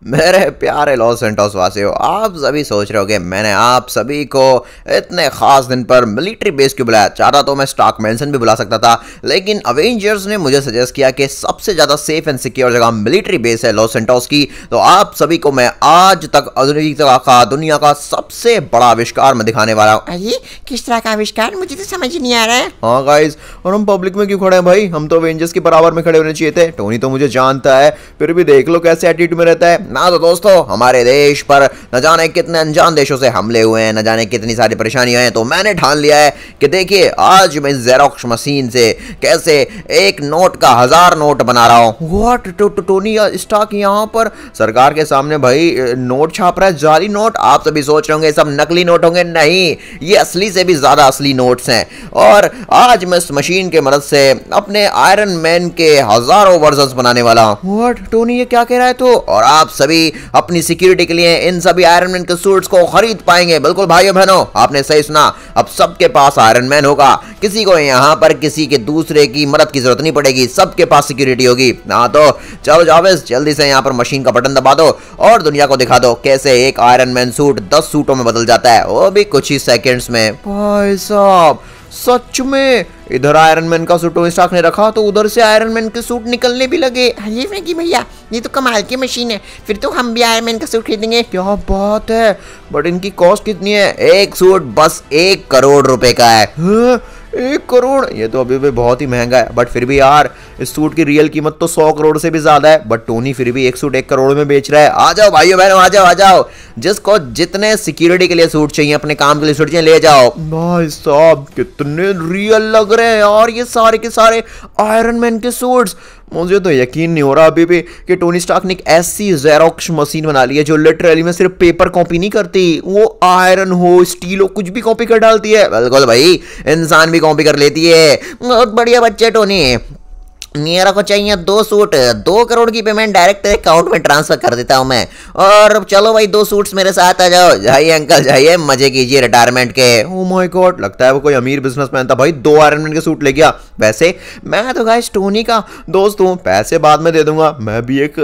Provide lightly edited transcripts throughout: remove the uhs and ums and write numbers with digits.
मेरे प्यारे Los Santos वासियों, आप सभी सोच रहे होगे मैंने आप सभी को इतने खास दिन पर मिलिट्री बेस क्यों बुलाया। चाहता तो मैं स्टार्क मैंसन भी बुला सकता था, लेकिन अवेंजर्स ने मुझे सजेस्ट किया कि सबसे ज़्यादा सेफ एंड सिक्योर जगह मिलिट्री बेस है लॉस सेंटोस की। तो आप सभी को मैं आज तक दुनिया का सबसे बड़ा आविष्कार मैं दिखाने वाला हूँ। अरे किस तरह का आविष्कार, मुझे तो समझ नहीं आ रहा है। हाँ गाइस, और हम पब्लिक में क्यों खड़े हैं भाई? हम तो अवेंजर्स के बराबर में खड़े होने चाहिए थे। टोनी तो मुझे जानता है, फिर भी देख लो कैसे एटीट्यूड में रहता है ना। तो दोस्तों, हमारे देश पर न जाने कितने अनजान देशों से हमले हुए हैं, न जाने कितनी सारी परेशानियां हैं। तो मैंने ठान लिया है कि देखिए आज मैं जेरोक्स मशीन से कैसे एक नोट का 1000 नोट बना रहा हूं। व्हाट, टोनी स्टार्क यहाँ पर सरकार के सामने भाई नोट छाप रहा है, जाली नोट। आप सभी सोच रहे होंगे सब नकली नोट होंगे, नहीं, ये असली से भी ज्यादा असली नोट्स हैं। और आज मैं इस मशीन के मदद से अपने आयरन मैन के हजारों वर्जन्स बनाने वाला हूं। व्हाट, टोनी ये क्या कह रहा है? तो और आप सभी अपनी सिक्योरिटी के लिए इन सभी आयरन मैन के सूट्स को खरीद पाएंगे। बिल्कुल भाइयों बहनों, आपने सही सुना, अब सबके पास आयरन मैन होगा। किसी को यहाँ पर किसी के दूसरे की मदद की जरूरत नहीं पड़ेगी, सबके पास सिक्योरिटी होगी। हाँ तो चलो जावेद, जल्दी से यहाँ पर मशीन का बटन दबा दो और दुनिया को दिखा दो कैसे एक आयरन मैन सूट 10 सूटों में बदल जाता है, वो भी कुछ ही सेकेंड्स में। भाई साहब सच में, इधर आयरन मैन का सूट टोनी स्टार्क ने रखा तो उधर से आयरन मैन के सूट निकलने भी लगे। अरे फ्रैंकी भैया, ये तो कमाल की मशीन है, फिर तो हम भी आयरन मैन का सूट खरीदेंगे। क्या बात है, बट इनकी कॉस्ट कितनी है? एक सूट बस 1 करोड़ रुपए का है। 1 करोड़, ये तो अभी भी बहुत ही महंगा है। बट फिर भी यार, इस सूट की रियल कीमत तो 100 करोड़ से भी ज्यादा है। बट टोनी फिर भी एक सूट 1 करोड़ में बेच रहा है। आ जाओ भाइयों बहनों, आ जाओ आ जाओ, जिसको जितने सिक्योरिटी के लिए सूट चाहिए, अपने काम के लिए सूट चाहिए, ले जाओ। भाई साहब कितने रियल लग रहे हैं यार ये सारे के सारे आयरन मैन के सूट्स। मुझे तो यकीन नहीं हो रहा अभी भी कि टोनी स्टार्क ने एक ऐसी जेरोक्स मशीन बना ली है जो लिटरली में सिर्फ पेपर कॉपी नहीं करती, वो आयरन हो, स्टील हो, कुछ भी कॉपी कर डालती है। बिल्कुल भाई, इंसान भी कॉपी कर लेती है। बहुत बढ़िया बच्चे टोनी, मेरा को चाहिए 2 सूट, 2 करोड़ की पेमेंट डायरेक्ट तेरे अकाउंट में ट्रांसफर कर देता हूं मैं। और चलो भाई 2 सूट्स मेरे साथ आ जाओ। जाइए अंकल जाइए, मजे कीजिए रिटायरमेंट के। ओह माय गॉड, लगता है वो कोई अमीर बिजनेसमैन था भाई, 2 आयरन मैन के सूट ले गया। वैसे मैं तो गाइस टोनी का दोस्त हूँ, पैसे बाद में दे दूंगा। मैं भी एक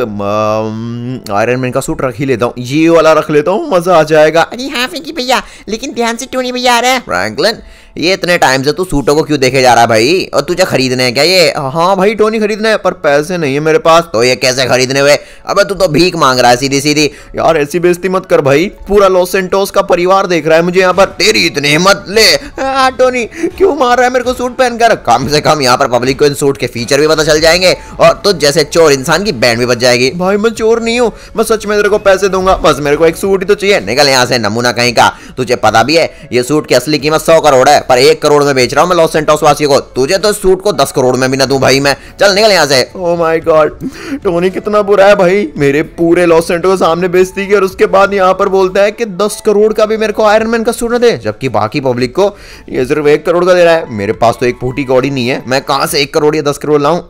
आयरन मैन का सूट रख ही लेता हूँ, ये वाला रख लेता हूँ, मजा आ जाएगा। अरे हाँ फ्रैंकी भैया, लेकिन ध्यान से, टोनी भैया आ रहा है। फ्रैंकलिन, ये इतने टाइम से तू सूटों को क्यों देखे जा रहा है भाई? और तुझे खरीदने हैं क्या ये? हाँ भाई टोनी खरीदने हैं, पर पैसे नहीं है मेरे पास। तो ये कैसे खरीदने हुए? अबे तू तो भीख मांग रहा है सीधी सीधी। यार ऐसी बेइज्जती मत कर भाई, पूरा लॉस सेंटोस का परिवार देख रहा है मुझे यहाँ पर। तेरी इतनी हिम्मत, ले। टोनी क्यों मार रहा है मेरे को सूट पहनकर? कम से कम यहाँ पर पब्लिक को इन सूट के फीचर भी पता चल जाएंगे और तुझ जैसे चोर इंसान की बैंड भी बच जाएगी। भाई मैं चोर नहीं हूँ, मैं सच में तेरे को पैसे दूंगा, बस मेरे को एक सूट ही तो चाहिए। निकल यहाँ से नमूना कहीं का। तुझे पता भी है ये सूट की असली कीमत 100 करोड़ है, पर 1 करोड़ में बेच रहा हूं मैं लॉस सेंटोस वासियों को। तुझे तो सूट को 10 करोड़ में भी ना दूं भाई मैं। चल निकल यहाँ से। ओह माय गॉड, टोनी कितना बुरा है भाई, मेरे पूरे लॉस सेंटोस के सामने बेइज्जती की और उसके बाद यहाँ पर बोलता है कि 10 करोड़ का भी मेरे को आयरन मैन का सूट न दे, जबकि बाकी पब्लिक को ये सिर्फ 1 करोड़ का दे रहा है। मेरे पास तो एक फूटी कौड़ी नहीं है, मैं कहां से 1 करोड़ या 10 करोड़ लाऊं?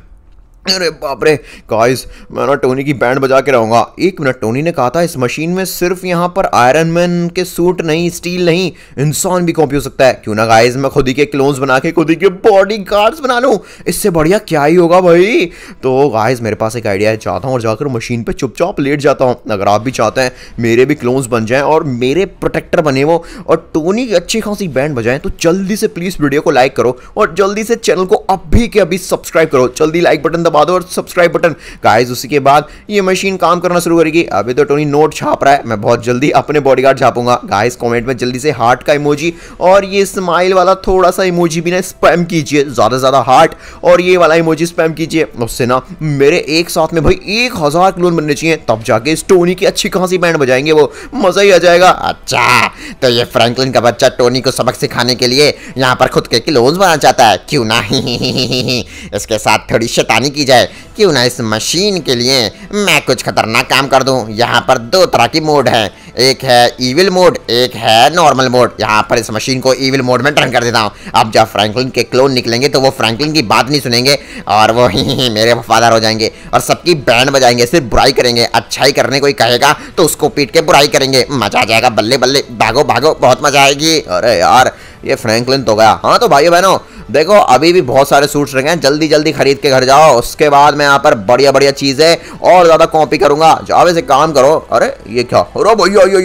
अरे बाप रे गाइस, मैं ना टोनी की बैंड बजा के रहूंगा। 1 मिनट, टोनी ने कहा था इस मशीन में सिर्फ यहाँ पर आयरन मैन के सूट नहीं, स्टील नहीं, इंसान भी कॉपी हो सकता है। क्यों ना गाइस मैं खुद ही के क्लोन्स बना के खुद ही के बॉडी गार्ड्स बना लूं, इससे बढ़िया क्या ही होगा भाई। तो गाइस मेरे पास एक आइडिया है, चाहता हूँ और जाकर मशीन पे चुपचाप लेट जाता हूँ। अगर आप भी चाहते हैं मेरे भी क्लोन्स बन जाएं और मेरे प्रोटेक्टर बने वो और टोनी की अच्छी खासी बैंड बजाएं, तो जल्दी से प्लीज वीडियो को लाइक करो और जल्दी से चैनल को अभी के अभी सब्सक्राइब करो। जल्दी लाइक बटन दबा दो और सब्सक्राइब बटन गाइस। उसी के बाद ये मशीन काम करना शुरू करेगी। अभी तो टोनी नोट छाप रहा है, मैं बहुत जल्दी अपने बॉडीगार्ड छापूंगा। गाइस कमेंट में जल्दी से हार्ट का इमोजी और ये स्माइल वाला थोड़ा सा इमोजी भी ना स्पैम कीजिए, ज्यादा से ज्यादा हार्ट और ये वाला इमोजी स्पैम कीजिए। उससे ना मेरे एक साथ में भाई 1000 क्लोन बनने चाहिए, तब जाके इस टोनी की अच्छी खासी बैंड बजाएंगे, वो मजा ही आ जाएगा। अच्छा तो ये फ्रैंकलिन का बच्चा टोनी को सबक सिखाने के लिए यहाँ पर खुद के क्लोन्स बनाना चाहता है, क्यों ना इसके साथ थोड़ी शैतानी की जाए। क्यों ना इस मशीन के लिए मैं कुछ खतरनाक काम कर दूं। यहाँ पर 2 तरह की मोड है, एक है इविल मोड, एक है नॉर्मल मोड। यहाँ पर इस मशीन को इविल मोड में टर्न कर देता हूँ। अब जब फ्रैंकलिन के क्लोन निकलेंगे तो वो फ्रैंकलिन की बात नहीं सुनेंगे और वो मेरे वफादार हो जाएंगे और सबकी बैंड बजाएंगे, सिर्फ बुराई करेंगे। अच्छाई करने कोई कहेगा तो उसको पीट के बुराई करेंगे। मजा आ जाएगा, बल्ले बल्ले, भागो भागो, बहुत मजा आएगी। अरे यार ये फ्रैंकलिन तो गया। हाँ तो भाइयों बहनों, देखो अभी भी बहुत सारे सूट्स रखे हैं, जल्दी जल्दी खरीद के घर जाओ, उसके बाद मैं यहाँ पर बढ़िया बढ़िया चीजें और ज्यादा कॉपी करूंगा। जाओ ऐसे काम करो। अरे ये क्या हो रहा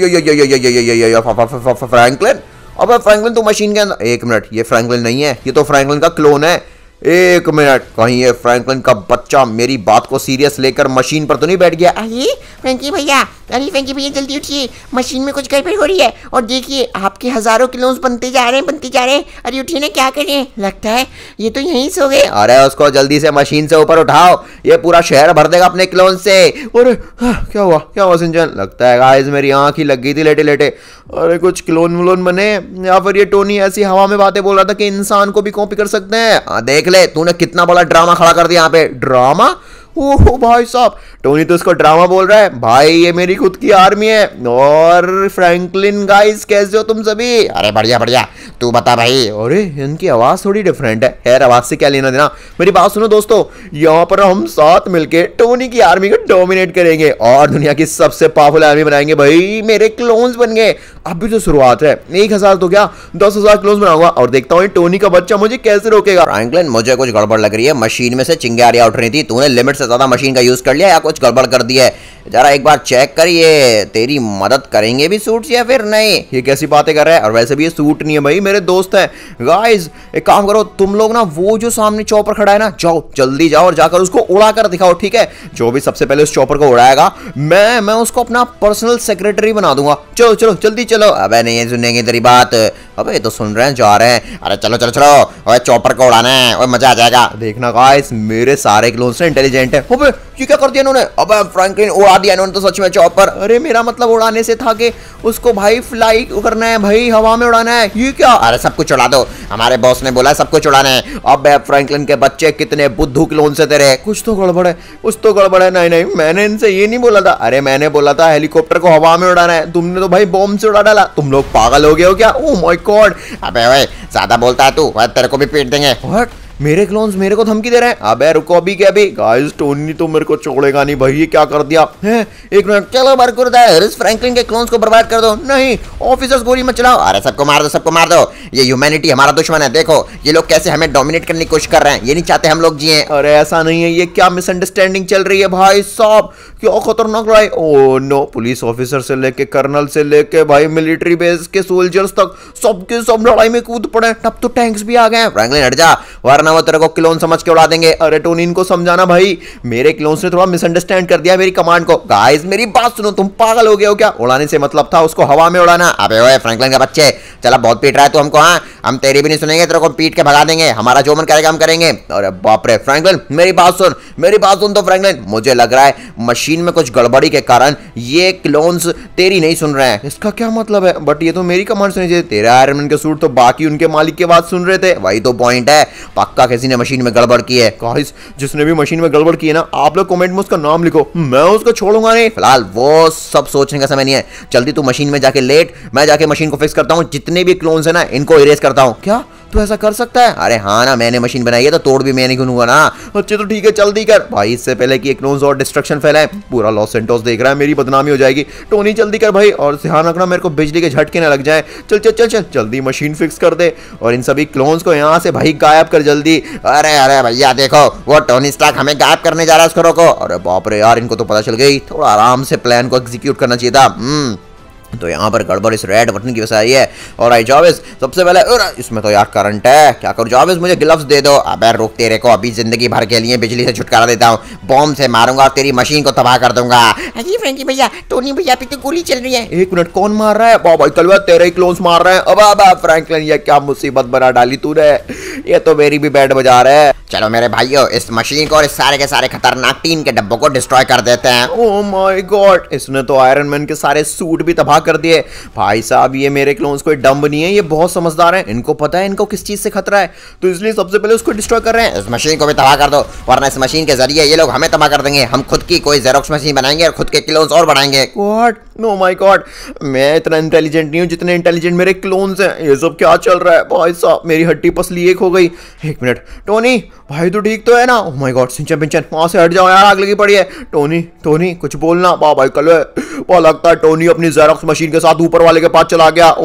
भैया, फ्रैंकलिन, अबे फ्रैंकलिन तू मशीन के अंदर। एक मिनट, ये फ्रैंकलिन नहीं है, ये तो फ्रैंकलिन का क्लोन है। एक मिनट, कहीं ये फ्रैंकलिन का बच्चा मेरी बात को सीरियस लेकर मशीन पर तो नहीं बैठ गया? अरे फ्रैंकी भैया, अरे फ्रैंकी भैया जल्दी उठिए, मशीन में कुछ गड़बड़ हो रही है। और देखिए आपके हजारों क्लोन्स बनते जा रहे हैं। अरे उठिए ना, क्या करें, लगता है ये तो यहीं सो गए। अरे उसको जल्दी से मशीन से ऊपर उठाओ, ये पूरा शहर भर देगा अपने क्लोन से। अरे क्या हुआ सिंचन? लगता है गाइस मेरी आंख ही लग गई थी लेटे लेटे। अरे कुछ क्लोन व्लोन बने, या फिर ये टोनी ऐसी हवा में बातें बोल रहा था कि इंसान को भी कॉपी कर सकते हैं। देख ले तूने कितना बड़ा ड्रामा खड़ा कर दिया यहाँ पे। ड्रामा? ओहो भाई साहब, टोनी तो इसको ड्रामा बोल रहा है। भाई ये मेरी खुद की आर्मी है। और फ्रैंकलिन गाइस कैसे हो तुम सभी? अरे बढ़िया बढ़िया, तू बता भाई। अरे इनकी आवाज थोड़ी डिफरेंट है, खैर आवाज से क्या लेना देना। मेरी बात सुनो दोस्तों, यहाँ पर हम साथ मिलके टोनी की आर्मी को डोमिनेट करेंगे और दुनिया की सबसे पावरफुल आर्मी बनाएंगे। भाई मेरे क्लोन्स बन गए, अभी तो शुरुआत है। 1000 तो क्या 10,000 क्लोन्स बनाऊंगा और देखता हूँ टोनी का बच्चा मुझे कैसे रोकेगा। फ्रैंकलिन मुझे कुछ गड़बड़ लग रही है, मशीन में से चिंगारियां उठ रही थी, तूने लिमिट से ज्यादा मशीन का यूज कर लिया या कुछ गड़बड़ कर दिया है? जरा एक बार चेक करिए, तेरी मदद करेंगे भी सूट्स या फिर नहीं? ये कैसी बातें कर रहा है? और वैसे भी ये सूट नहीं है भाई, मेरे दोस्त है। गाइस एक काम करो तुम लोग ना, वो जो सामने चॉपर खड़ा है ना, जाओ जल्दी जाओ और जाकर उसको उड़ा कर दिखाओ, ठीक है? जो भी सबसे पहले उस चॉपर को उड़ाएगा मैं उसको अपना पर्सनल सेक्रेटरी बना दूंगा। चलो चलो जल्दी चलो। अबे नहीं सुनेंगे तेरी बात। अबे तो सुन रहे हैं, जा रहे हैं। अरे चलो चलो चलो, और चॉपर को उड़ाना है और मजा आ जाएगा। देखना गाइस मेरे सारे क्लोन्स इंटेलिजेंट है। अबे ये क्या कर दिया इन्होंने? अबे फ्रैंकलिन उड़ा दिया इन्होंने तो सच में चॉपर। अरे मेरा मतलब उड़ाने से था कि उसको भाई फ्लाई करना है, भाई हवा में उड़ाना है। ये क्या? अरे सब कुछ उड़ा दो, हमारे बॉस ने बोला सब कुछ उड़ाना है। अबे फ्रैंकलिन के बच्चे कितने बुद्धू क्लोन से तेरे, कुछ तो गड़बड़ है, कुछ तो गड़बड़ है। नहीं नहीं मैंने इनसे ये नहीं बोला था। अरे मैंने बोला था हेलीकॉप्टर को हवा में उड़ाना है, तुमने तो भाई बॉम्ब से उड़ा डाला। तुम लोग पागल हो गए हो क्या? Oh my God. अबे ओए ज्यादा बोलता है तू, तेरे को भी पीट देंगे। व्हाट? मेरे क्लोन्स मेरे को धमकी दे रहे हैं? अबे रुको अभी क्या अभी। गाइस टोनी तो मेरे को छोड़ेगा नहीं भाई, ये क्या कर दिया है? एक मिनट, चलो बरकुरदार फ्रैंकलिन के क्लोन्स को बर्बाद कर दो। नहीं ऑफिसर्स गोली मत चलाओ। अरे सबको मार दो, सबको मार दो। ये ह्यूमैनिटी हमारा दुश्मन है, देखो ये लोग कैसे हमें डोमिनेट करने की कोशिश कर रहे हैं, ये नहीं चाहते हम लोग जिए। अरे ऐसा नहीं है, ये क्या मिसअंडरस्टैंडिंग चल रही है भाई साहब? क्या खतरनाक लड़ाई। ओह नो, पुलिस ऑफिसर से लेके कर्नल से लेके भाई मिलिट्री बेस के सोल्जर्स तक सबके सब लड़ाई में कूद पड़े। तब तो टैंक्स भी आ गए। फ्रैंकलिन हट जा, वरना वो तेरे को क्लोन समझ के उड़ा देंगे। अरे टोनी इनको समझाना भाई, मेरे क्लोन्स ने थोड़ा मिसअंडरस्टैंड कर दिया मेरी कमांड को। गाइस मेरी बात सुनो, तुम पागल हो गए हो क्या? उड़ाने से मतलब था उसको हवा में उड़ाना। अबे ओए फ्रैंकलिन के बच्चे, चला बहुत पीट रहा है तू हमको। हाँ हम तेरी भी नहीं सुनेंगे, तेरे को पीट के भगा देंगे, हमारा जो मन करेगा हम करेंगे। अरे बाप रे फ्रैंकलिन मेरी बात सुन, मेरी बात सुन। तो फ्रैंकलिन मुझे लग रहा है मशीन में कुछ गड़बड़ी के कारण ये क्लोन्स तेरी नहीं सुन रहे हैं। इसका क्या मतलब है? बट ये तो मेरी कमांड सुनी चाहिए। तेरा आयरन मैन के सूट तो बाकी उनके मालिक की बात सुन रहे थे। वही तो पॉइंट है, पक्का किसी ने मशीन में गड़बड़ की है। गाइस जिसने भी मशीन में गड़बड़ की है ना, आप लोग कमेंट में उसका नाम लिखो, मैं उसको छोड़ूंगा नहीं। फिलहाल वो सब सोचने का समय नहीं है, जल्दी तू मशीन में जाके लेट, मैं जाके मशीन को फिक्स करता हूँ। जितने भी क्लोन्स है ना इनको इरेज करता हूँ। क्या तू ऐसा कर सकता है? अरे हाँ ना, मैंने मशीन बनाई है तो तोड़ भी मैं नहीं गिनूंगा ना। अच्छा तो ठीक है जल्दी कर भाई, इससे पहले कि क्लोन्स और डिस्ट्रक्शन फैलाए। पूरा लॉस सेंटोस देख रहा है, मेरी बदनामी हो जाएगी। टोनी जल्दी कर भाई, और ध्यान रखना मेरे को बिजली के झटके ना लग जाए। चल चल चल चल जल्दी मशीन फिक्स कर दे और इन सभी क्लोन्स को यहाँ से भाई गायब कर जल्दी। अरे अरे भैया देखो, वो टोनी स्टार्क हमें गायब करने जा रहा है, उसको रोको। अरे बाप रे यार, इनको तो पता चल गई। थोड़ा आराम से प्लान को एग्जीक्यूट करना चाहिए था। तो यहाँ पर गड़बड़ इस रेड बटन की वजह से आई है। और आई जावेज सबसे पहले, इसमें तो यार करंट है, क्या करूँ जावेज मुझे ग्लव्स दे दो। अबे रुक, तेरे को अभी जिंदगी भर के लिए बिजली से छुटकारा देता हूँ, बॉम्ब से मारूंगा और तेरी मशीन को तबाह कर दूंगा। अजी फ्रैंकी भैया, टोनी भैया पे तो गोली चल रही है। एक मिनट, कौन मार रहा है? बाबा कलवा तेरे ही क्लोन्स मार रहे हैं। अब फ्रैंकलिन ये क्या मुसीबत बना डाली तूने, ये तो मेरी भी बैंड बजा रहा है। चलो मेरे भाइयों, इस मशीन को और इस सारे के सारे खतरनाक टीन के डब्बों को डिस्ट्रॉय कर देते हैं। ओह माय गॉड, इसने तो आयरन मैन के सारे सूट भी तबाह कर दिए। भाई साहब ये मेरे क्लोन्स कोई डम्ब नहीं है, ये बहुत समझदार हैं, इनको पता है इनको किस चीज से खतरा है, तो इसलिए सबसे पहले उसको डिस्ट्रॉय कर रहे हैं। इस मशीन को भी तबाह कर दो, वरना इस मशीन के जरिए ये लोग हमें तबाह कर देंगे। हम खुद की कोई जेरोक्स मशीन बनाएंगे और खुद के क्लोन्स और बढ़ाएंगे। व्हाट? नो माय गॉड, मैं इतना इंटेलिजेंट नहीं हूँ जितने इंटेलिजेंट मेरे क्लोन्स हैं। ये सब क्या चल रहा है भाई साहब? मेरी हड्डी पसली एक हो गई। एक मिनट टोनी भाई तू ठीक तो है ना? ओह माय गॉड सिंचन पिंचन वहां से हट जाओ यार, आग लगी पड़ी है। टोनी टोनी कुछ बोलना। भाई कल वो लगता है टोनी अपनी जेरोक्स मशीन के साथ ऊपर वाले के पास चला गया। Oh no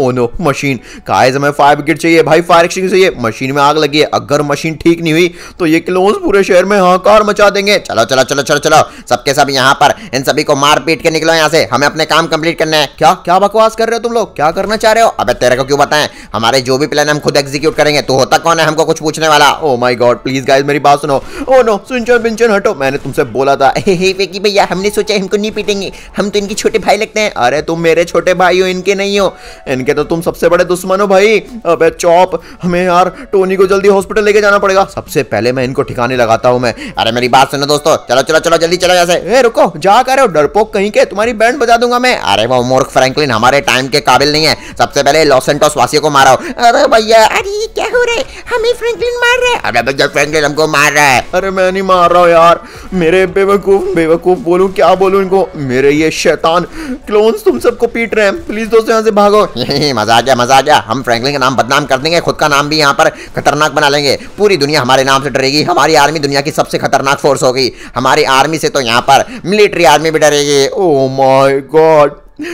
machine. गाइस हमें फायर ब्रिगेड चाहिए भाई, फायर एक्सटिंग्विशर चाहिए। मशीन में आग लगी है, अगर मशीन ठीक नहीं हुई तो ये क्लोन्स पूरे शहर में हाहाकार मचा देंगे। चलो चलो चलो चलो चलो, सबके सब यहाँ पर, इन सभी को मार पीट के निकलो यहाँ से, हमें अपने काम कंप्लीट करना है। क्या क्या बकवास कर रहे हो तुम लोग, क्या करना चाह रहे हो? अबे तेरे को क्यों बताएं, हमारे जो भी प्लान हम खुद एग्जीक्यूट करेंगे। तू होता कौन है हमको कुछ पूछने वाला? Oh my God, please guys मेरी बात सुनो। ओ नो, सिंचन बिंचन हटो, मैंने तुमसे बोला था। हे फेंकी भैया, हमने सोचा इनको नहीं पीटेंगे, हम तो इनके छोटे भाई लगते हैं। अरे तुम मेरे छोटे भाई हो, इनके नहीं हो। इनके तो तुम सबसे बड़े दुश्मन हो भाई। अबे चॉप, हमें यार टोनी को जल्दी हॉस्पिटल लेके जाना पड़ेगा। सबसे पहले मैं इनको ठिकाने लगाता हूँ मैं। अरे मेरी बात सुनो दोस्तों, चलो चलो चलो जल्दी चलो यहाँ से। ए रुको, जा कर रहे हो डरपोक कहीं के, तुम्हारी बैंड बजा दूंगा मैं। अरे वो मूर्ख फ्रैंकलिन हमारे टाइम के काबिल नहीं है। सबसे पहले लॉस सैंटोस वासियों को मारो। अरे भैया, अरे ये क्या हो रहा है, हमें फ्रैंकलिन मार रहा है। अरे भैया फ्रैंकलिन हमको मार रहा है। अरे मैं नहीं मार रहा हूँ यार, मेरे बेवकूफ बेवकूफ बोलूं क्या बोलूं इनको, मेरे ये शैतान क्लोन्स तुम सबको पीट रहे हैं। प्लीज दोस्तों यहाँ से भागो। मजा आ गया मजा आ गया, हम फ्रैंकलिन का नाम बदनाम कर देंगे, खुद का नाम भी यहाँ पर खतरनाक बना लेंगे। पूरी दुनिया हमारे नाम से डरेगी, हमारी आर्मी दुनिया की सबसे खतरनाक फोर्स होगी। हमारी आर्मी से तो यहाँ पर मिलिट्री आर्मी भी डरेगी। ओह माय गॉड,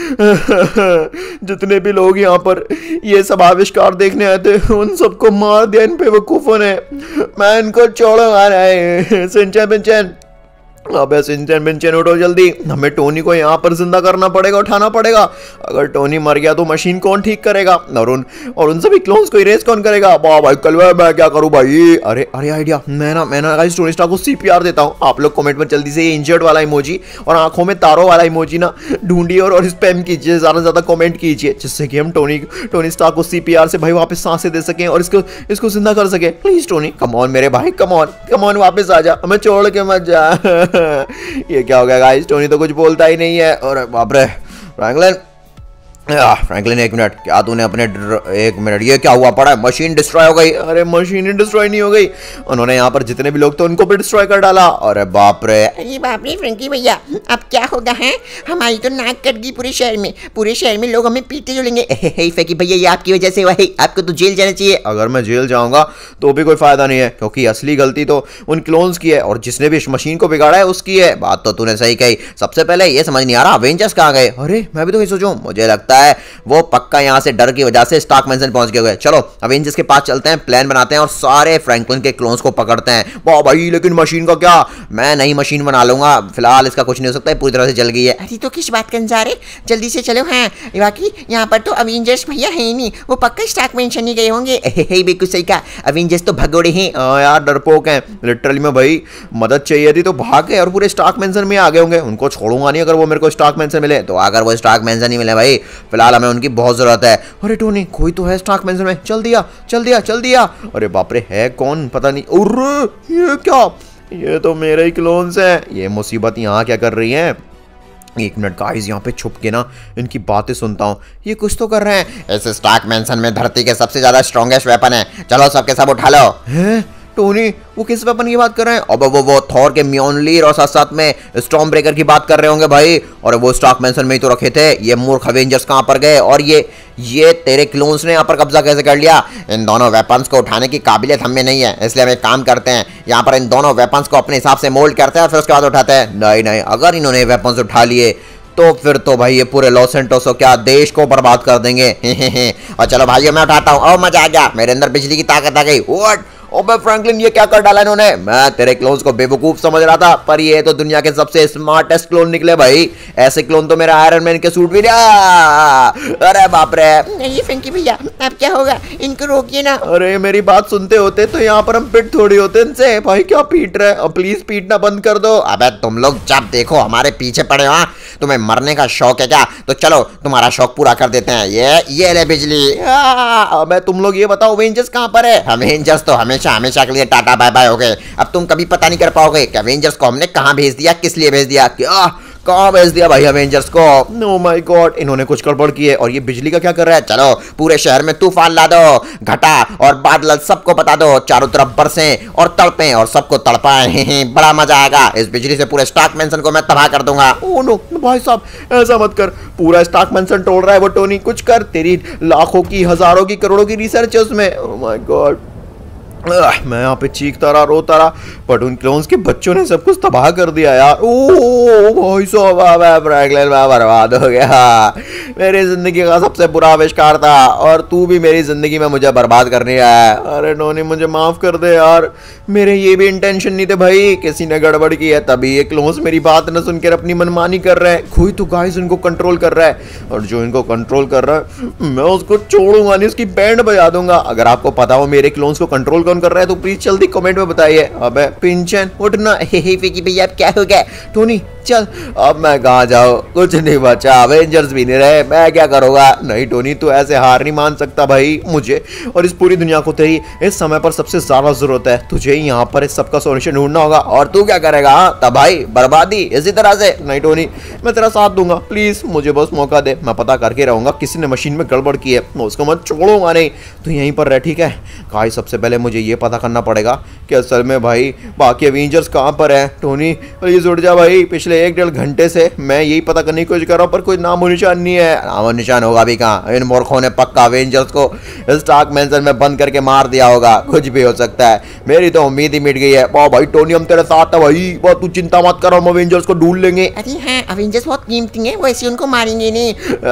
जितने भी लोग यहाँ पर ये सब आविष्कार देखने आए थे उन सबको मार दिया इन बेवकूफों ने। मैं इनको छोड़ो आ रहा है। सिंचन बिंचन, अबे सिंचन बिंचन उठो जल्दी, हमें टोनी को यहाँ पर जिंदा करना पड़ेगा, उठाना पड़ेगा। अगर टोनी मर गया तो मशीन कौन ठीक करेगा, और उन सभी क्लोन्स को इरेज कौन करेगा? वाह भाई कल मैं क्या करूँ भाई। अरे अरे आइडिया, मैं ना गाइस टोनी स्टार्क को सीपीआर देता हूँ। आप लोग कमेंट में जल्दी से ये इंजर्ड वाला इमोजी और आंखों में तारों वाला इमोजी ना ढूंढिए और स्पैम कीजिए, ज्यादा से ज्यादा कमेंट कीजिए, जिससे कि हम टोनी स्टार्क को सीपीआर से भाई वापस सांसें दे सकें और इसको जिंदा कर सके। प्लीज टोनी कम ऑन मेरे भाई, कम ऑन वापस आ जा, हमें छोड़ के मत जा। ये क्या हो गया गाइस, टोनी तो कुछ बोलता ही नहीं है। और बाप रे फ्रैंकलिन एक मिनट, क्या तूने अपने एक मिनट, ये क्या हुआ पड़ा है? मशीन डिस्ट्रॉय हो गई। अरे मशीन ही डिस्ट्रॉय नहीं हो गई, उन्होंने यहाँ पर जितने भी लोग थे उनको भी डिस्ट्रॉय कर डाला। अरे बाप रे, अरे बाप रे फ्रैंकी भैया, अब क्या होगा है? हमारी तो नाक कट गई पूरे शहर में लोग हमें पीटे जुड़ेंगे। फेंकी भैया ये आपकी वजह से हुआ है, आपको तो जेल जाना चाहिए। अगर मैं जेल जाऊंगा तो भी कोई फायदा नहीं है, क्योंकि असली गलती तो उन क्लोन्स की है और जिसने भी इस मशीन को बिगाड़ा है उसकी है। बात तो तूने सही कही। सबसे पहले ये समझ नहीं आ रहा अवेंजर्स कहाँ गए। अरे मैं भी तो ये सोचूं, मुझे लगता है वो पक्का यहाँ से डर की वजह से स्टार्क मैंशन पहुंच गए हुए। चलो अवेंजर्स के पास चलते हैं, प्लान बनाते हैं और सारे फ्रैंकलिन के क्लोन्स को पकड़ते हैं। वाह भाई, लेकिन मशीन का क्या? मैं नई मशीन बना लूंगा, फिलहाल इसका कुछ नहीं हो सकता है, पूरी तरह से जल गई है। अरे तो किस बात का रहे, जल्दी से चलो। हाँ बाकी यहाँ पर तो अवेंजर्स भैया है ही नहीं, वो पक्का स्टार्क मैंशन ही गए होंगे। बिल्कुल सही कहा, अवेंजर्स तो भगोड़े हैं। यार डरपोक हैं लिटरली में भाई, मदद चाहिए थी तो भाग गए और पूरे स्टार्क मैंशन में आ गए होंगे। उनको छोड़ूंगा नहीं अगर वो मेरे को स्टार्क मैंशन मिले तो। अगर वो स्टार्क मैंशन नहीं मिले भाई, फिलहाल हमें उनकी बहुत जरूरत है। अरे टोनी कोई तो है स्टार्क मैंशन में, चल दिया। अरे बाप रे, है कौन पता नहीं। अरे ये क्या, ये तो मेरे ही क्लोन्स हैं। ये मुसीबत यहाँ क्या कर रही है? एक मिनट गाइस, यहाँ पे छुप के ना इनकी बातें सुनता हूँ, ये कुछ तो कर रहे हैं। इस स्टार्क मैंशन में धरती के सबसे ज्यादा स्ट्रॉन्गेस्ट वेपन है, चलो सबके सब उठा लो। हैं टोनी, वो किस वेपन की बात कर रहे हैं? अब वो थॉर के म्योनलीर और साथ में स्टॉर्म ब्रेकर की बात कर रहे होंगे भाई। और वो स्टार्क मैंशन में ही तो रखे थे। ये मूर्ख अवेंजर्स कहाँ पर गए? और ये तेरे क्लोन्स ने यहाँ पर कब्जा कैसे कर लिया? इन दोनों वेपन्स को उठाने की काबिलियत हमें नहीं है, इसलिए हम एक काम करते हैं, यहाँ पर इन दोनों वेपन्स को अपने हिसाब से मोल्ड करते हैं और फिर उसके बाद उठाते हैं। नहीं, अगर इन्होंने वेपन्स उठा लिए तो फिर तो भाई ये पूरे लॉस सैंटोस को क्या देश को बर्बाद कर देंगे। और चलो भाइयों मैं उठाता हूँ। और मजा आ गया, मेरे अंदर बिजली की ताकत आ गई। व्हाट? ओबे फ्रैंकलिन ये क्या कर डाला इन्होंने? मैं तेरे क्लोन्स को बेवकूफ समझ रहा था, पर ये तो दुनिया के सबसे स्मार्टेस्ट क्लोन निकले भाई। ऐसे क्लोन तो मेरे आयरन मैन के सूट भी नहीं। अरे बाप रे, नहीं फ्रैंकी भैया अब क्या होगा, इनको रोकिए ना। अरे मेरी बात सुनते होते तो यहाँ पर हम पिट थोड़ी होते इनसे। भाई क्या पीट रहे हैं, प्लीज पीटना बंद कर दो। अबे तुम लोग जब देखो हमारे पीछे पड़े हो, तुम्हें मरने का शौक है क्या? तो चलो तुम्हारा शौक पूरा कर देते हैं। ये ले बिजली। अबे तुम लोग ये बताओ अवेंजर्स कहाँ पर है? अवेंजर्स तो हमेशा के लिए टाटा बाय बाय हो गए। अब तुम कभी पता नहीं कर पाओगे कि अवेंजर्स को हमने कहां भेज दिया, किस लिए भेज दिया, क्या कहां भेज दिया भाई अवेंजर्स को। नो माय गॉड, इन्होंने कुछ गड़बड़ की है। और ये बिजली का क्या कर रहा है? चलो पूरे शहर में तूफान ला दो, घटा और बादल सबको बता दो, चारों तरफ बरसें और तड़पें और सबको तड़पाएं। बड़ा मजा आएगा। इस बिजली से पूरे स्टार्क मैंशन को मैं तबाह कर दूंगा। ओह नो भाई साहब, ऐसा मत कर, पूरा स्टार्क मैंशन तोड़ रहा है वो टोनी। कुछ कर, तेरी लाखों की, हजारों की, करोड़ों की रिसर्च है उसमें। ओह माय गॉड, मैं यहाँ पे चीखता रहा, रोता रहा, बट उन क्लोन्स के बच्चों ने सब कुछ तबाह कर दिया यार। ओ भाई साहब, मैं फ्रैंकलिन मैं बर्बाद हो गया। मेरी जिंदगी का सबसे बुरा आविष्कार था और तू भी मेरी जिंदगी में मुझे बर्बाद करने आया है। अरे टोनी मुझे माफ कर दे यार, मेरे ये भी इंटेंशन नहीं थे भाई, किसी ने गड़बड़ की है तभी ये क्लोन्स मेरी बात न सुनकर अपनी मनमानी कर रहे हैं। कोई तो गाइस इनको कंट्रोल कर रहा है और जो इनको कंट्रोल कर रहा है मैं उसको छोड़ूंगा नहीं, उसकी बैंड बजा दूंगा। अगर आपको पता हो मेरे क्लोन्स को कंट्रोल कौन कर रहा है तो प्लीज जल्दी कमेंट में बताइए। अबे पिंचन उठना। हे फिकी भैया अब क्या हो गया? टोनी चल, अब मैं कहाँ जाऊँ, कुछ नहीं बचा, अवेंजर्स भी नहीं रहे, मैं क्या करूँगा? नहीं टोनी तू ऐसे हार नहीं मान सकता भाई, मुझे और इस पूरी दुनिया को तेरी इस समय पर सबसे ज्यादा जरूरत है। तुझे ही यहाँ पर इस सबका सॉल्यूशन ढूंढना होगा और तू क्या करेगा? तब भाई बर्बादी इसी तरह से। नहीं टोनी मैं तेरा साथ दूंगा, प्लीज मुझे बस मौका दे, मैं पता करके रहूंगा किसी ने मशीन में गड़बड़ की है, मैं उसको मत छोड़ूंगा नहीं। तू यहीं पर रह ठीक है? भाई सबसे पहले मुझे ये पता करना पड़ेगा कि असल में भाई बाकी अवेंजर्स कहाँ पर है। टोनी प्लीज उठ जा भाई, पिछले 1-1.5 घंटे से मैं यही पता करने की कोशिश कर रहा हूँ पर कोई नामो निशान नहीं है। नामो निशान होगा भी कहाँ, इन मूर्खों ने पक्का अवेंजर्स को स्टार्क मैंसन में बंद करके मार दिया होगा, कुछ भी हो सकता है। मेरी तो उम्मीद ही मिट गई है। वाह भाई टोनी हम तेरे साथ है भाई, बहुत तू चिंता मत कर, हम अवेंजर्स को ढूंढ लेंगे। अरे हाँ अवेंजर्स बहुत कीमती है, वैसे उनको मारेंगे नहीं।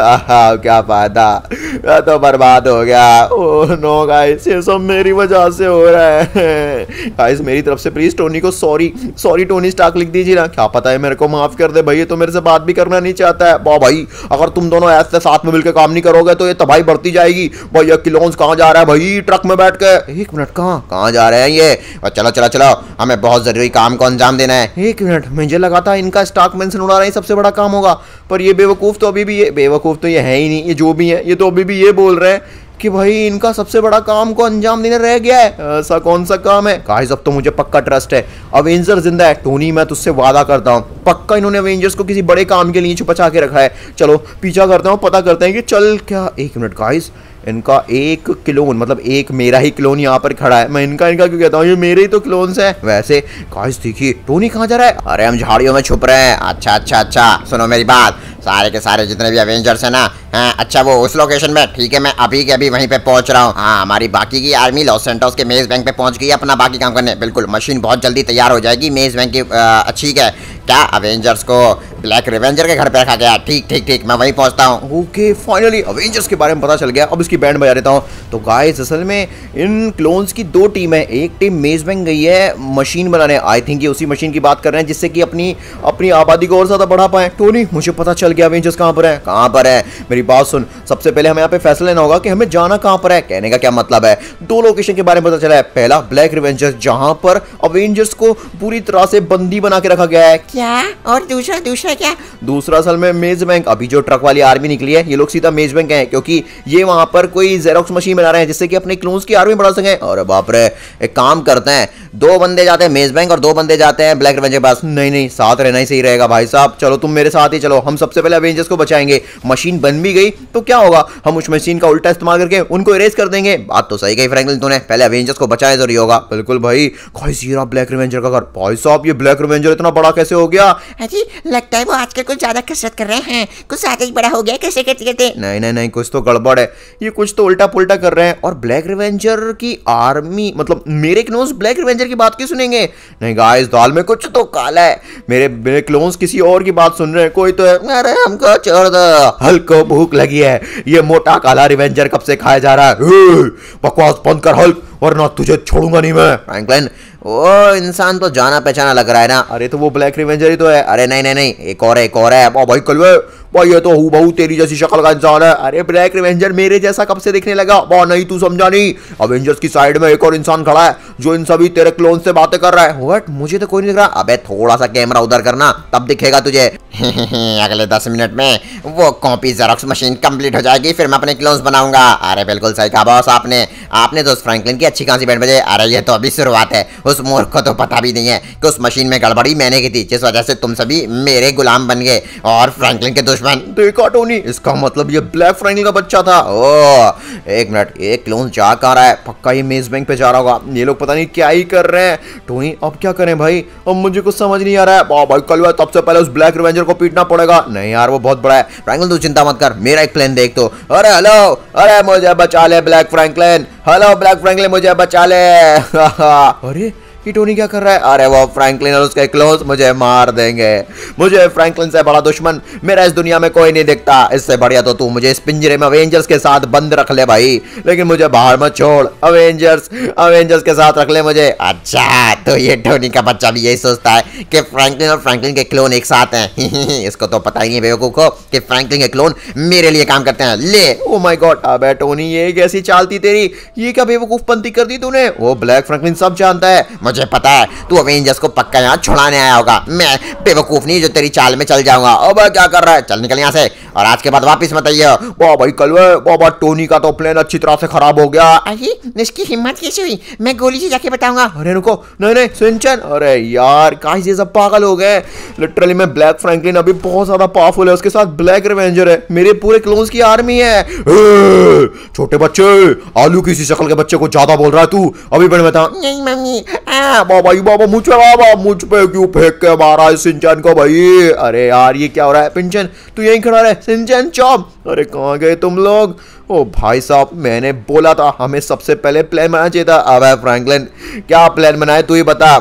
क्या फायदा, मैं तो बर्बाद हो गया। ओह नो गाइस ये सब मेरी वजह से हो रहा है। गाइस मेरी तरफ से प्लीज टोनी को सॉरी टोनी स्टार्क लिख दीजिए ना, क्या पता है मेरे को माफ कर दे भाई, ये तो मेरे से बात भी करना नहीं चाहता है। वाह भाई अगर तुम दोनों ऐसे साथ में मिलकर काम नहीं करोगे तो ये तबाही बढ़ती जाएगी। भाई ये क्लोन्स कहाँ जा रहा है भाई? ट्रक में बैठ के। 1 मिनट कहाँ जा रहे हैं ये? चलो चलो चलो, हमें बहुत जरूरी काम को अंजाम देना है। 1 मिनट, मुझे लगा था इनका स्टार्क मैंसन उड़ाना ही सबसे बड़ा काम होगा, पर ये बेवकूफ तो अभी भी ये बेवकूफ तो ये है ही नहीं। ये जो भी है ये तो अभी भी ये बोल रहे हैं कि भाई इनका सबसे बड़ा काम को अंजाम देना रह गया है। ऐसा कौन सा काम है? गाइस अब तो मुझे पक्का ट्रस्ट है, अवेंजर जिंदा है। टोनी मैं तुझसे वादा करता हूँ पक्का इन्होंने अवेंजर्स को किसी बड़े काम के लिए छुपा के रखा है। चलो पीछा करता हूँ, पता करते हैं कि चल क्या। 1 मिनट गाइस, इनका एक क्लोन मतलब एक मेरा ही क्लोन यहाँ पर खड़ा है। मैं इनका क्यों कहता हूँ, ये मेरे ही तो क्लोन्स हैं। वैसे गाइस देखिए टोनी कहाँ जा रहा है? अरे हम झाड़ियों में छुप रहे हैं। अच्छा सुनो मेरी बात, सारे के सारे जितने भी अवेंजर्स हैं ना, हाँ अच्छा वो उस लोकेशन में, ठीक है मैं अभी के अभी वहीं पे पहुंच रहा हूँ। हाँ हमारी बाकी की आर्मी लॉस सैंटोस के मेज बैंक पे पहुंच गई है अपना बाकी काम करने। बिल्कुल मशीन बहुत जल्दी तैयार हो जाएगी मेज बैंक की। ठीक है क्या अवेंजर्स को ब्लैक रिवेंजर के घर पे रखा गया? ठीक मैं वहीं पहुंचता हूँ। ओके फाइनली अवेंजर्स के बारे में पता चल गया, अब इसकी बैंड बजा देता हूँ। तो गाइस असल में इन क्लोन्स की 2 टीम है, एक टीम मेज बैंक गई है मशीन बनाने, आई थिंक ये उसी मशीन की बात कर रहे हैं जिससे कि अपनी आबादी को और ज्यादा बढ़ा पाए। टोनी मुझे पता चल गया अवेंजर्स कहाँ पर है। मेरी बात सुन, सबसे पहले हमें यहाँ पे फैसला लेना होगा कि हमें जाना कहाँ पर है। कहने का क्या मतलब है, 2 लोकेशन के बारे में पता चला है। पहला ब्लैक रिवेंजर्स जहां पर अवेंजर्स को पूरी तरह से बंदी बना के रखा गया है। क्या? और दूसरा क्या? दूसरा असल में मेज बैंक, अभी जो ट्रक वाली आर्मी निकली है ये लोग सीधा मेज बैंक है, क्योंकि ये वहां पर कोई जेरोक्स मशीन बना रहे हैं जिससे कि अपने क्लोन्स की आर्मी बढ़ा सके। और बाप रे, एक काम करते हैं 2 बंदे जाते हैं मेज बैंक और 2 बंदे जाते हैं ब्लैक रिवेंजर के पास। नहीं साथ रहना ही सही रहेगा भाई साहब। चलो तुम मेरे साथ ही चलो, हम सबसे पहले अवेंजर्स को बचाएंगे। मशीन बन भी गई तो क्या होगा, हम उस मशीन का उल्टा इस्तेमाल करके उनको इरेज कर देंगे। बात तो सही कही फ्रैंकलिन तूने, पहले अवेंजर्स को बचाए जरूरी होगा। बिल्कुल भाई। गाइस ये रहा ब्लैक रिवेंजर का घर। भाई साहब ये ब्लैक रिवेंजर इतना बड़ा कैसे हो गया? अजी लगता है वो आजकल कुछ ज्यादा कसरत कर रहे हैं, कुछ ज्यादा ही बड़ा हो गया कैसे कहते। नहीं कुछ तो गड़बड़ है, ये कुछ तो उल्टा पुल्टा कर रहे हैं। और ब्लैक रिवेंजर की आर्मी मतलब मेरे क्लोन्स ब्लैक रिवेंजर की बात क्यों सुनेंगे? नहीं गाइस दाल में कुछ तो काला है, मेरे क्लोन्स किसी और की बात सुन रहे हैं। कोई तो है, अरे हमको छोड़ दो, हल्क को भूख लगी है, ये मोटा काला रिवेंजर कब से खाया जा रहा है। बकवास बंद कर हल्क, वरना तुझे छोड़ूंगा नहीं मैं। फ्रैंकलिन वो इंसान तो जाना पहचाना लग रहा है ना। अरे तो वो ब्लैक रिवेंजर ही तो है। अरे नहीं एक और है। भाई कलवे भाई ये तो हूबहू तेरी जैसी शक्ल का इंसान है। अरे ब्लैक रिवेंजर मेरे जैसा कब से दिखने लगा? वाह नहीं तू समझा नहीं, अवेंजर्स की साइड में एक और इंसान खड़ा है जो इन सभी तेरे क्लोन से बातें कर रहा है। व्हाट? मुझे तो कोई नहीं दिख रहा। अबे थोड़ा सा कैमरा उधर करना तब दिखेगा तुझे। अगले 10 मिनट में वो कॉपी जेरोक्स मशीन कंप्लीट हो जाएगी, फिर मैं अपने क्लोन्स बनाऊंगा। अरे बिल्कुल सही कहा बॉस आपने तो उस फ्रैंकलिन की अच्छी खासी बैंड बजे। अरे ये तो अभी शुरुआत है, उस मूर्ख को तो पता भी नहीं है कि उस मशीन में गड़बड़ी मैंने की थी, जिस वजह से तुम सभी मेरे गुलाम बन गए और फ्रैंकलिन के दुश्मन। देखा टोनी, इसका मतलब ये ब्लैक फ्रैंकलिन का बच्चा था। ओ एक मिनट, ये क्लोन जा कहाँ रहा है? पक्का ये मेज बैंक पे जा रहा होगा। ये लोग पता नहीं क्या ही कर रहे हैं। टोनी अब क्या करें भाई? अब मुझे कुछ समझ नहीं आ रहा है। भाई कल सबसे पहले उस ब्लैक रिवेंजर को पीटना पड़ेगा। नहीं यार वो बहुत बड़ा है। फ्रैंकलिन तू चिंता मत कर, मेरा एक प्लान देख तो। अरे हेलो, अरे मुझे बचा ले Black Franklin. Hello Black Franklin, मुझे बचा ले। अरे ये टोनी क्या कर रहा है? अरे वो फ्रैंकलिन और उसके क्लोन्स मुझे मार देंगे। मुझे फ्रैंकलिन से बड़ा दुश्मन मेरा इस दुनिया में कोई नहीं दिखता। इससे बढ़िया तो तू मुझे इस पिंजरे में अवेंजर्स के साथ बंद रख ले भाई, लेकिन मुझे बाहर मत छोड़। अवेंजर्स के साथ रख ले मुझे। अच्छा तो ये टोनी का बच्चा भी यही सोचता है कि फ्रैंकलिन और फ्रैंकलिन के क्लोन एक साथ हैं। इसको तो पता ही नहीं बेवकूफ को कि फ्रैंकलिन के क्लोन मेरे लिए काम करते हैं। ले, ओ माय गॉड, अबे टोनी ये कैसी चाल थी तेरी? ये क्या बेवकूफपंती कर दी तूने? वो ब्लैक फ्रैंकलिन सब जानता है, मुझे पता है। तू अवेंजर्स को पक्का यहाँ छुड़ाने आया होगा। मैं बेवकूफ नहीं जो तेरी चाल में चल जाऊंगा। अब क्या कर रहा है? चल निकल यहाँ से, और आज के बाद वापस मत आइए। भाई कलवे, बाबा टोनी का तो प्लान अच्छी तरह से खराब हो गया। अरे इसकी हिम्मत कैसे हुई? मैं गोली से जाके बताऊंगा। अरे रुको, नहीं शिनचैन, अरे यार गाइस ये सब पागल हो गए। लिटरली मैं ब्लैक फ्रैंकलिन अभी बहुत ज्यादा पावरफुल है, उसके साथ ब्लैक रिवेंजर है, मेरे पूरे क्लोन्स की आर्मी है। छोटे बच्चे, आलू किसी शक्ल के बच्चे को ज्यादा बोल रहा है तू। अभी मैंने बता। नहीं मम्मी। बाबा मुझ पे क्यों फेंक के मारा है शिनचैन को भाई? अरे यार ये क्या हो रहा है? पिंचन तू यहीं खड़ा रहे। शिनचैन चौप, अरे कहाँ गए तुम लोग? ओ भाई साहब, मैंने बोला था हमें सबसे पहले प्लान बनाना चाहिए था। अब फ्रैंकलिन क्या प्लान बनाए तू ही बता।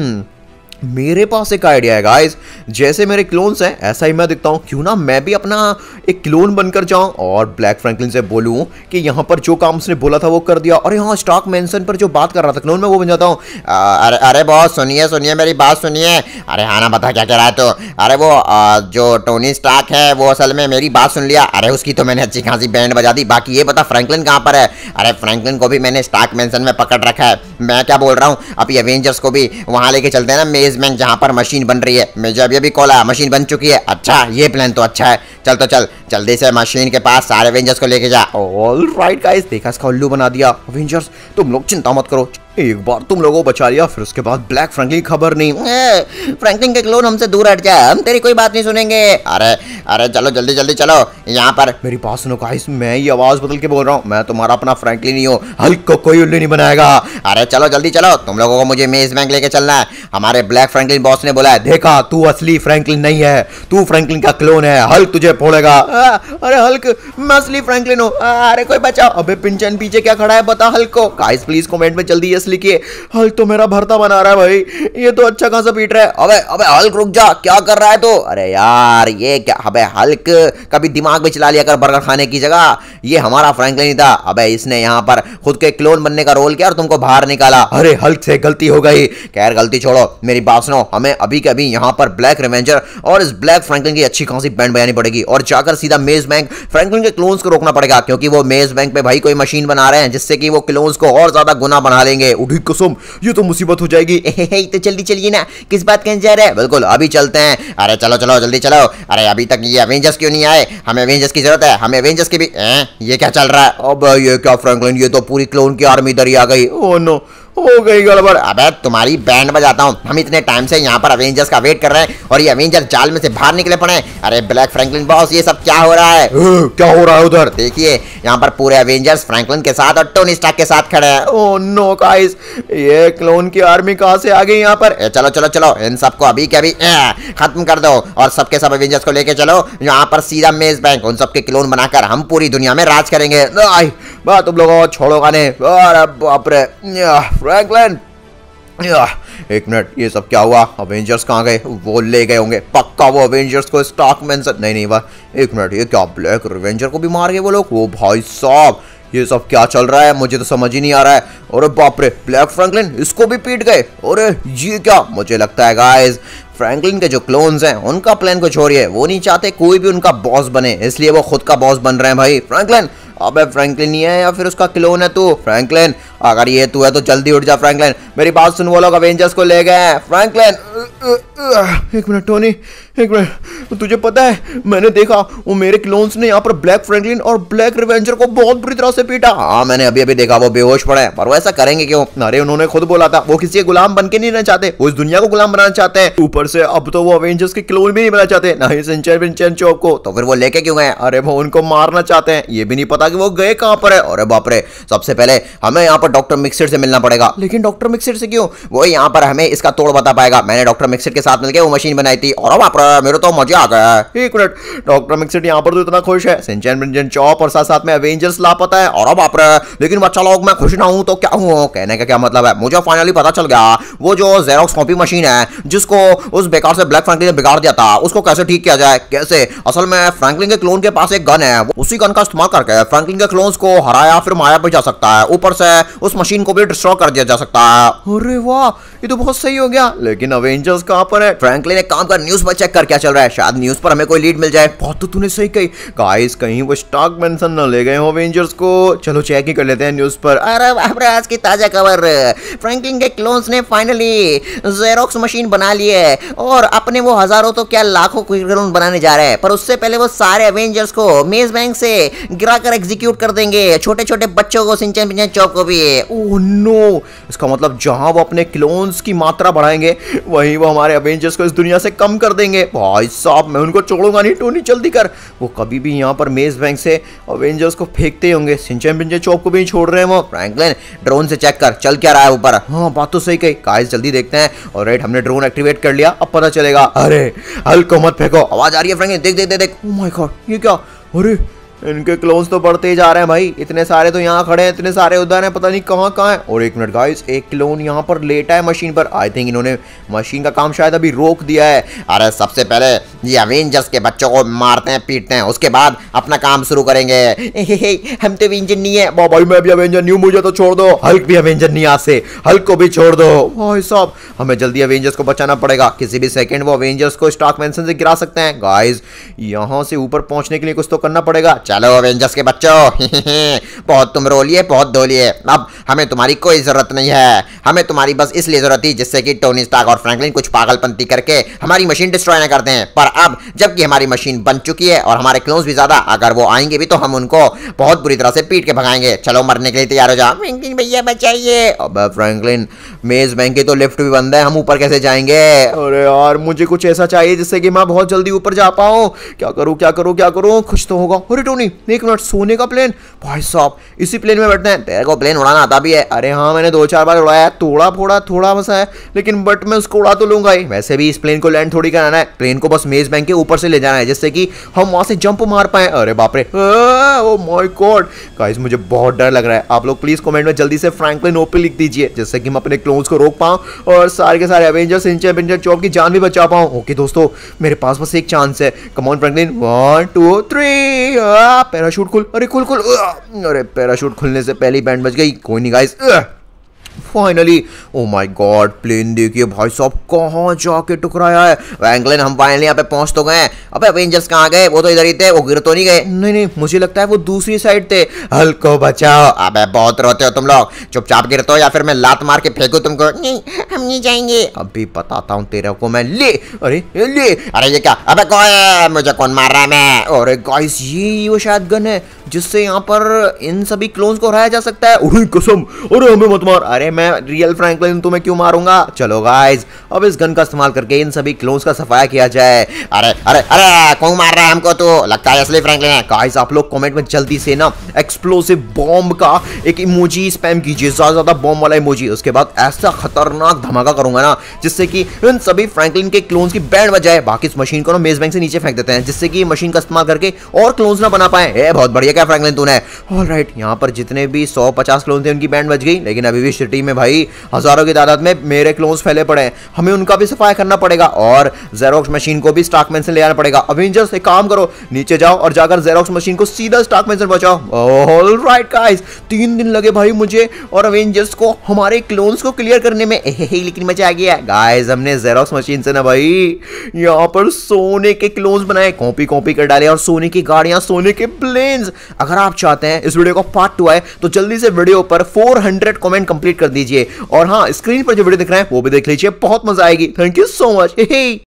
मेरे पास एक आइडिया है गाइस। जैसे मेरे क्लोन्स हैं ऐसा ही मैं दिखता हूँ, क्यों ना मैं भी अपना एक क्लोन बनकर जाऊं और ब्लैक फ्रैंकलिन से बोलूं कि यहाँ पर जो काम उसने बोला था वो कर दिया, और यहाँ स्टॉक मेंशन पर जो बात कर रहा था क्लोन में वो बन जाता हूँ। अरे बॉस सुनिए मेरी बात सुनिए। अरे हाँ ना, बता क्या कह रहा है तो? अरे वो जो टोनी स्टार्क है वो असल में मेरी बात सुन लिया। अरे उसकी तो मैंने अच्छी खासी बैंड बजा दी। बाकी ये बता फ्रैंकलिन कहाँ पर है? अरे फ्रैंकलिन को भी मैंने स्टॉक मेंशन में पकड़ रखा है। मैं क्या बोल रहा हूँ, अभी अवेंजर्स को भी वहां लेके चलते हैं ना, में जहां पर मशीन बन रही है। मुझे अभी कॉल आया, मशीन बन चुकी है। अच्छा ये प्लान तो अच्छा है। चल तो चल जल्दी से मशीन के पास सारे अवेंजर्स को लेके जा। ऑलराइट गाइस, देखा इसका उल्लू बना दिया। अवेंजर्स तुम लोग चिंता मत करो, एक बार तुम लोगों को बचा लिया, फिर उसके बाद ब्लैक फ्रैंकलिन खबर नहीं। फ्रैंकलिन के क्लोन हमसे दूर हट जा, हम तेरी कोई बात नहीं सुनेंगे। अरे चलो जल्दी चलो यहाँ पर। मेरी बात सुनो गाइस, मैं ये आवाज बदल के बोल रहा हूँ, मैं तुम्हारा अपना फ्रैंकलिन ही हूँ। हल्क को कोई उल्लू नहीं बनाएगा। अरे चलो जल्दी चलो, तुम लोगों को मुझे मेज बैंक लेके चलना है। हमारे ब्लैक फ्रैंकलिन बॉस ने बोला है, देखा तू असली फ्रैंकलिन नहीं है, तू फ्रैंकलिन का क्लोन है। हल्क तुझे फोड़ेगा। अरे हल्क मैं असली फ्रैंकलिन हूँ। अरे कोई बचाओ। अबे पिंचन पीछे क्या खड़ा है बता हल्क को। गाइस प्लीज कमेंट में जल्दी यस लिखिए। हल्क तो मेरा भरता बना रहा है भाई, ये तो अच्छा खासा पीट रहा है। अबे हल्क रुक जा, क्या कर रहा है तो? अरे यार ये क्या? अबे हल्क कभी दिमाग में चला लिया कर बर्गर खाने की जगह। ये हमारा फ्रैंकलिन ही था। अबे इसने यहाँ पर खुद के क्लोन बनने का रोल किया और तुमको बाहर निकाला। अरे हल्क से गलती हो गई। खैर गलती छोड़ो, मेरी बात सुनो, हमें अभी के अभी यहाँ पर ब्लैक रिवेंजर और इस ब्लैक फ्रैंकलिन की अच्छी खासी बैंड बजानी पड़ेगी और जाकर सीधा मेज बैंक फ्रैंकलिन के क्लोन्स को रोकना पड़ेगा, क्योंकि वो मेज बैंक पे भाई कोई मशीन बना रहे हैं जिससे कि वो क्लोन्स को और ज्यादा गुना बना लेंगे। उठी कसम, ये तो मुसीबत हो जाएगी। तो जल्दी चलिए ना, किस बात का इंतजार है? बिल्कुल अभी चलते हैं। अरे चलो जल्दी चलो। अरे अभी तक ये अवेंजर्स क्यों नहीं आए? हमें अवेंजर्स की जरूरत है, हमें अवेंजर्स की भी। ये क्या चल रहा है? अब ये क्या फ्रैंकलिन, ये तो पूरी क्लोन की आर्मी इधर ही आ गई। ओह नो, हो गई गड़बड़। अबे तुम्हारी बैंड बजाता हूँ। हम इतने टाइम से यहाँ पर अवेंजर्स का वेट कर रहे हैं और ये अवेंजर जाल में से बाहर निकले पड़े। अरे ब्लैक फ्रैंकलिन बॉस, ये सब क्या हो रहा है? क्या हो रहा है उधर? देखिए यहाँ पर पूरे अवेंजर्स फ्रैंकलिन के साथ और टोनी स्टार्क के साथ खड़े हैं। ओह नो गाइस, ये क्लोन की आर्मी कहाँ से आ गई यहाँ पर? चलो इन सबको अभी के अभी खत्म कर दो और सबके सब अवेंजर्स को लेके चलो यहाँ पर सीधा मेज बैंक। उन सबके क्लोन बनाकर हम पूरी दुनिया में राज करेंगे। तुम लोगों को छोड़ोगा नहीं। अरे बाप रे फ्रैंकलिन, एक मिनट, ये सब क्या हुआ? अवेंजर्स कहाँ गए? वो ले गए होंगे पक्का, वो अवेंजर्स को स्टॉक मेंशन नहीं वाह। एक मिनट, ये क्या ब्लैक रिवेंजर को भी मार गए वो लोग? वो भाई साहब ये सब क्या चल रहा है? मुझे तो समझ ही नहीं आ रहा है। अरे बाप रे, ब्लैक फ्रैंकलिन इसको भी पीट गए। अरे ये क्या? मुझे लगता है गाइस फ्रैंकलिन के जो क्लोन्स हैं उनका प्लान को छोड़िए, वो नहीं चाहते कोई भी उनका बॉस बने, इसलिए वो खुद का बॉस बन रहे हैं भाई। फ्रैंकलिन, अबे फ्रैंकलिन ही है या फिर उसका क्लोन है तू? फ्रैंकलिन अगर ये तू है तो जल्दी उठ जा फ्रैंकलिन, मेरी बात सुन, वो लोग अवेंजर्स को ले गए हैं फ्रैंकलिन। एक मिनट टोनी, एक मिनट, तुझे पता है मैंने देखा वो मेरे क्लोन्स ने यहाँ पर ब्लैक फ्रैंकलिन और ब्लैक रिवेंजर को बहुत बुरी तरह से पीटा। हाँ मैंने अभी अभी देखा, वो बेहोश पड़े हैं, पर वो ऐसा करेंगे क्यों? अरे उन्होंने खुद बोला था वो किसी के गुलाम बन के नहीं रहना चाहते, वो इस दुनिया को गुलाम बनाना चाहते हैं। ऊपर से अब तो वो अवेंजर्स के क्लोन भी नहीं बनाना चाहते, ना ही सिंचैन विंचैन चॉप को। तो फिर वो लेके क्यों गए? अरे वो उनको मारना चाहते हैं, ये भी नहीं पता कि वो गए कहां पर है। अरे बाप रे, सबसे पहले हमें यहाँ पर डॉक्टर मिक्सर से मिलना पड़ेगा। लेकिन डॉक्टर मिक्सर से क्यों? वो यहाँ पर हमें इसका तोड़ बता पाएगा। मैंने डॉक्टर मिक्सर के साथ मिलकर वो मशीन बनाई थी और बाप रे मेरे तो मजा आ गया। एक मिनट, डॉक्टर मिक्सर यहाँ पर तो इतना खुश है, सिंचैन विंचैन चॉप और साथ साथ में अवेंजर्स लापता है। और बाप रे, लेकिन बच्चा लोग मैं खुश ना हूं तो क्या हूं? कहने का क्या मतलब है, मुझे फाइनली पता चल गया वो जो जेरोक्स कॉपी मशीन है जिसको उस बेकार से ब्लैक फ्रैंकलिन ने बिगाड़ दिया था, उसको कैसे ठीक किया जाए। कैसे? असल में फ्रैंकलिन के क्लोन के पास एक गन है, उसी गन का इस्तेमाल करके फ्रैंकलिन के क्लोन्स को हराया फिर मारा भी जा सकता है, ऊपर से उस मशीन को भी डिस्ट्रॉय कर दिया जा सकता है। अरे वाह, ये तो बहुत सही हो गया। लेकिन अवेंजर्स कहां पर है? फ्रैंकलिन एक काम कर, न्यूज पर चेक कर क्या चल रहा है, शायद न्यूज पर हमें कोई लीड मिल जाए। बहुत तो तूने सही कही गाइस, कहीं वो स्टॉक मेंशन न ले गए हो अवेंजर्स को। चलो चेक ही कर लेते हैं न्यूज पर। अरे बाप रे, आज की ताजा खबर, फ्रैंकलिन के क्लोन्स ने फाइनली जेरोक्स मशीन बना ली है और अपने वो हजारों तो क्या लाखों क्लोन बनाने जा रहे हैं। पर उससे पहले वो सारे अवेंजर्स को मेज बैंक से गिराकर एग्जीक्यूट कर देंगे, छोटे छोटे बच्चों को, सिंचैन विंचैन चॉप को भी। ओह नो, इसका मतलब जहां वो अपने क्लोन्स की मात्रा बढ़ाएंगे वहीं वो हमारे अवेंजर्स को इस दुनिया से कम कर देंगे। भाई साहब मैं उनको छोड़ूंगा नहीं। टोनी जल्दी कर, वो कभी भी यहाँ पर मेज बैंक से अवेंजर्स को फेंकते होंगे, सिंचैन विंचैन चॉप को भी नहीं छोड़ रहे हैं वो। फ्रैंकलिन ड्रोन से चेक कर चल क्या रहा है ऊपर। हाँ बात तो सही कही गाइस, जल्दी देखते हैं। ऑलराइट, हमने ड्रोन एक्टिवेट कर लिया, अब पता चलेगा। अरे हल्क को मत फेंको, आवाज आ रही है फ्रैंकलिन, देख देख देख देख। ओह माय गॉड, ये क्या? अरे इनके क्लोन्स तो बढ़ते ही जा रहे हैं भाई, इतने सारे तो यहाँ खड़े हैं, इतने सारे उधर हैं, पता नहीं कहाँ कहाँ हैं। और एक मिनट गाइस, एक क्लोन यहाँ पर लेटा है मशीन पर। आई थिंक इन्होंने मशीन का काम शायद अभी रोक दिया है। अरे सबसे पहले ये अवेंजर्स के बच्चों को मारते हैं पीटते हैं, उसके बाद अपना काम शुरू करेंगे। हम तो अवेंजर नहीं है। भाई मैं भी अवेंजर नहीं हूँ, मुझे तो छोड़ दो। हल्क भी अवेंजर नहीं, आज से हल्क को भी छोड़ दो। भाई साहब हमें जल्दी अवेंजर्स को बचाना पड़ेगा, किसी भी सेकंड वो अवेंजर्स को स्टॉक मेंशन से गिरा सकते हैं। गाइस यहाँ से ऊपर पहुंचने के लिए कुछ तो करना पड़ेगा। चलो अवेंजर्स के बच्चों, बहुत तुम रो लिए, बहुत धो लिए, अब हमें तुम्हारी कोई जरूरत नहीं है। हमें तुम्हारी बस इसलिए जरूरत थी जिससे कि टोनी स्टार्क और फ्रैंकलिन कुछ पागलपंती करके हमारी मशीन डिस्ट्रॉय न कर दें। पर अब जबकि हमारी मशीन बन चुकी है और हमारे क्लोन्स भी ज्यादा, अगर वो आएंगे भी तो हम उनको बहुत बुरी तरह से पीट के भगाएंगे। चलो मरने के लिए तैयार हो जाओ। फ्रैंकलिन भैया बचाइए। अब फ्रैंकलिन मेज बैंक की तो लिफ्ट भी बंद है, हम ऊपर कैसे जाएंगे? अरे यार मुझे कुछ ऐसा चाहिए जिससे कि मैं बहुत जल्दी ऊपर जा पाऊँ। क्या करूँ क्या करूँ क्या करूँ? कुछ तो होगा। अरे टोनी एक मिनट, सोने का प्लेन? भाई साहब इसी प्लेन में बैठते हैं। तेरे को प्लेन उड़ाना आता भी है? अरे हाँ मैंने 2-4 बार उड़ाया, थोड़ा फोड़ा थोड़ा बसा है, लेकिन बट मैं उसको उड़ा तो लूंगा ही। वैसे भी इस प्लेन को लैंड थोड़ी कराना है, प्लेन को बस मेज बैंक के ऊपर से ले जाना है जिससे कि हम वहां से जंप मार पाए। अरे बाप रे, ओ माय गॉड गाइस मुझे बहुत डर लग रहा है। आप लोग प्लीज कमेंट में जल्दी से फ्रैंकलिन ओपी लिख दीजिए जिससे कि मैं अपने क्लोन्स को रोक पाऊं और सारे के सारे अवेंजर्स, सिंचैन विंचैन चॉप की जान भी बचा पाऊं। ओके दोस्तों, मेरे पास बस एक चांस है। कम ऑन फ्रैंकलिन, 1 2 3, पैराशूट खुल। अरे खुल खुल। अरे पैराशूट खुलने से पहले ही बैंड बज गई। कोई नहीं guys, finally. Oh my God, plane देखिए भाई साहब कहाँ जाके टकराया है। फ्रैंकलिन हम फाइनली यहाँ पे पहुंच तो गए। अबे अवेंजर्स कहाँ गए? वो तो इधर ही थे, वो गिर तो नहीं गए? नहीं मुझे लगता है वो दूसरी साइड थे। हल्क को बचाओ। अबे बहुत रोते हो तुम लोग, चुपचाप गिरते हो या फिर मैं लात मार के फेंकू तुमको? नहीं हम नहीं जाएंगे। अभी बताता हूँ तेरे को मैं। ले अरे ले, अरे ये क्या? अबे कौन है? मुझे कौन मार रहा है? मैं अरे गाइस ये वो शायद गन है जिससे यहाँ पर इन सभी क्लोन्स को हराया जा सकता है। ओह कसम, अरे हमें मत मार। अरे मैं रियल फ्रैंकलिन, तुम्हें क्यों मारूंगा? चलो गाइस अब इस गन का इस्तेमाल करके इन सभी क्लोन्स का सफाया किया जाए। अरे अरे अरे कौन मार रहा है हमको? तो लगता है असली फ्रैंकलिन है। गाइस आप लोग कमेंट में जल्दी से ना एक्सप्लोसिव बॉम्ब का एक इमोजी स्पैम कीजिए, ज्यादा बॉम्ब वाला इमोजी। उसके बाद ऐसा खतरनाक धमाका करूंगा ना जिससे कि इन सभी फ्रैंकलिन के क्लोन्स की बैंड बजाए। बाकी इस मशीन को ना मेज बैंक से नीचे फेंक देते हैं जिससे कि मशीन का इस्तेमाल करके और क्लोन्स ना बना पाए। बहुत बढ़िया क्या फ्रैंकलिन तूने। ऑलराइट, यहाँ पर जितने भी 150 क्लोन थे उनकी बैंड बज गई, लेकिन अभी भी सिटी में भाई हजारों की तादाद में मेरे क्लोन्स फैले पड़े हैं। हमें उनका भी सफाया करना पड़ेगा और जेरोक्स मशीन को भी स्टॉक मेंशन ले आना पड़ेगा। अवेंजर्स एक काम करो, नीचे जाओ और जाकर जेरोक्स मशीन को सीधा स्टॉक मेंशन पहुंचाओ। ऑलराइट गाइस, 3 दिन लगे भाई मुझे और अवेंजर्स को हमारे क्लोन्स को क्लियर करने में। लेकिन मजा आ गया गाइस, हमने जेरोक्स मशीन से ना भाई यहाँ पर सोने के क्लोन्स बनाए, कॉपी कर डाले और सोने की गाड़ियां, सोने के प्लेन्स। अगर आप चाहते हैं इस वीडियो का पार्ट 2 आए तो जल्दी से वीडियो पर 400 कमेंट कंप्लीट कर दीजिए, और हाँ, स्क्रीन पर जो वीडियो दिख रहा है वो भी देख लीजिए, बहुत मजा आएगी। Thank you so much.